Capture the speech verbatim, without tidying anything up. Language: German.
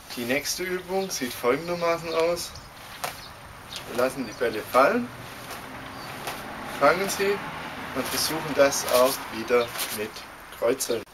Die nächste Übung sieht folgendermaßen aus. Wir lassen die Bälle fallen, fangen sie und versuchen das auch wieder mit Kreuzeln.